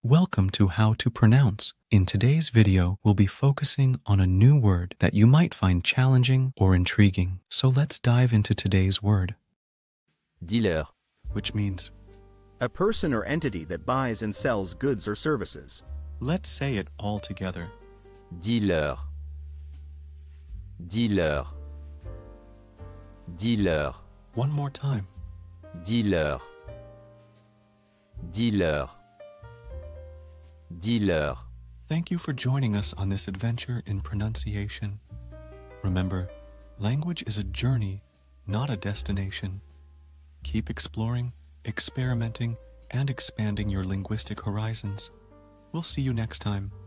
Welcome to How to Pronounce. In today's video, we'll be focusing on a new word that you might find challenging or intriguing. So let's dive into today's word. Dealer. Which means, a person or entity that buys and sells goods or services. let's say it all together. Dealer. Dealer. Dealer. One more time. Dealer. Dealer. Dealer. Thank you for joining us on this adventure in pronunciation. Remember, language is a journey, not a destination. Keep exploring, experimenting, and expanding your linguistic horizons. We'll see you next time.